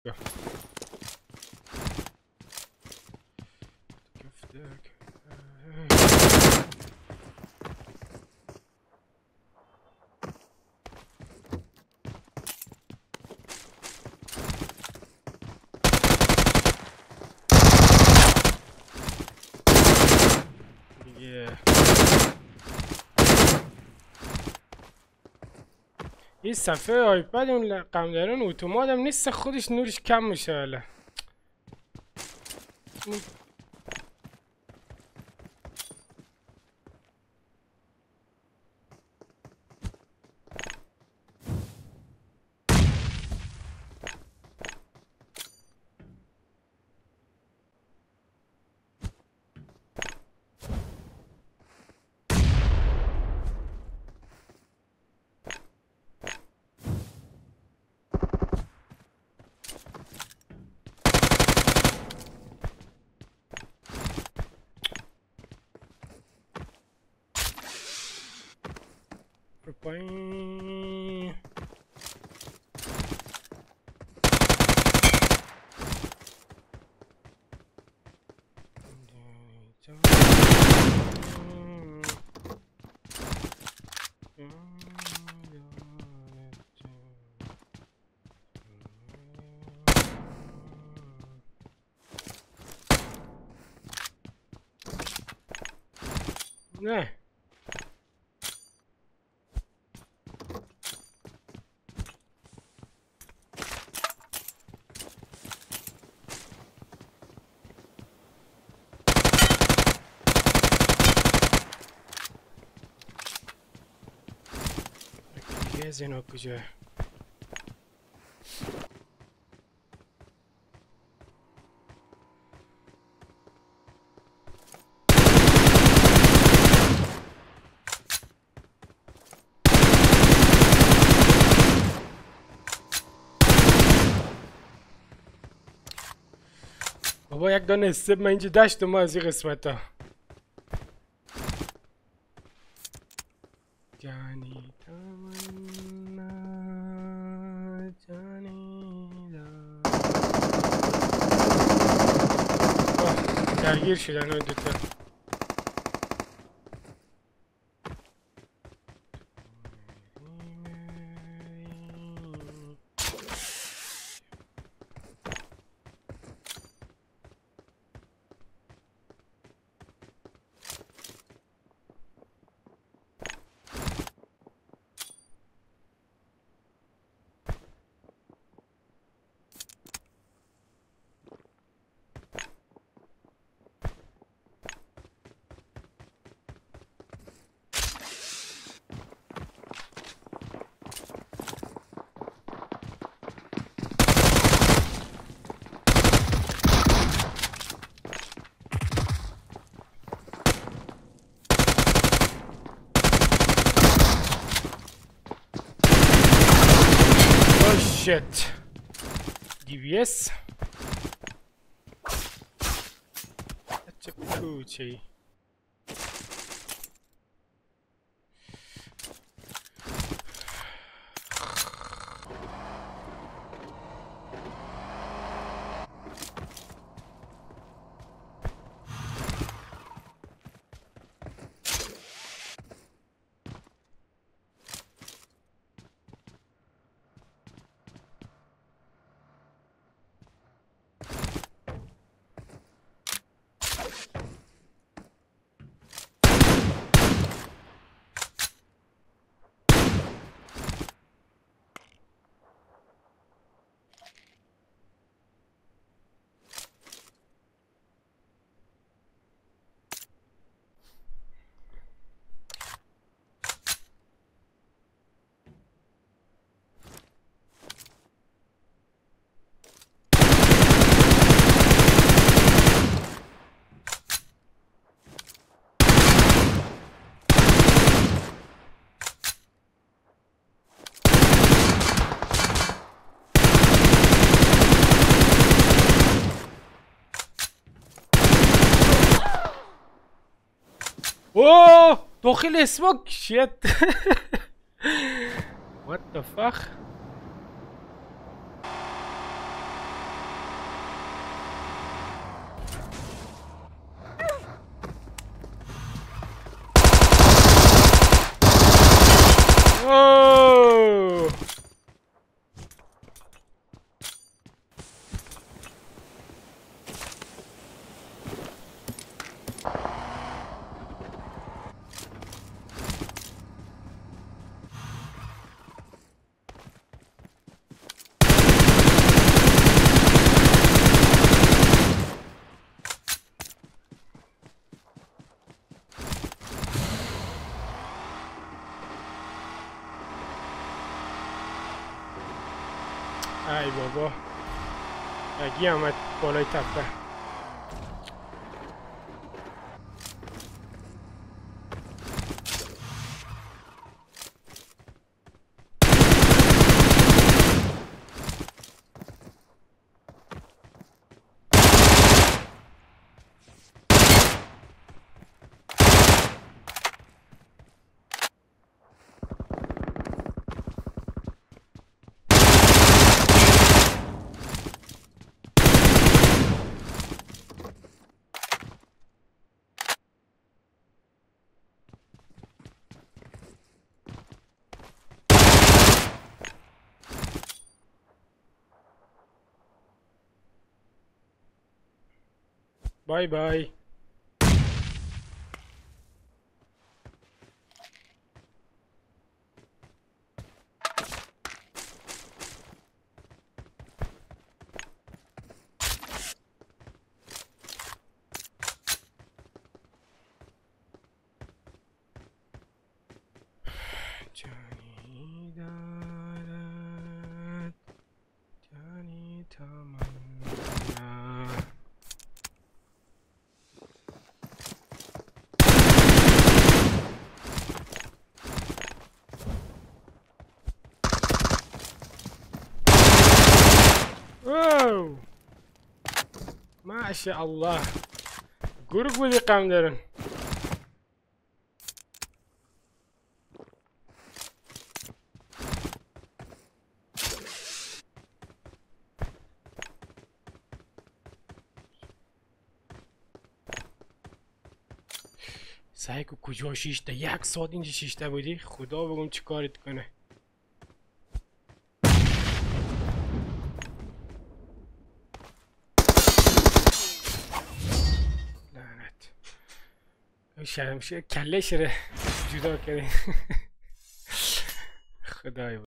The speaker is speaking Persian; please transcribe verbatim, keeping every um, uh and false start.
این صفحه آیپد اون قمدران اتومات هم نیست، خودش نورش کم میشه. حالا پایین نه از اینا کجا؟ بابا یک دانه استب من اینجا داشت ما از این قسمت ها جانی تمنا جانی دا درگیر شدن اون دوتا. Shit. دی وی اس چه کوچی اوه داخل اسموک شیت what the fuck اگی آمد بالای تپه. بای بای. جانی دارد جانی تمام. واو ماشاءالله گرگ بودی قم دارن. سعی کو کجا شیشته یک ساعت اینجا شیشته بودی خدا بگم چی کارت کنه. لعنت شرمشه کله شره جدا کرده. خدای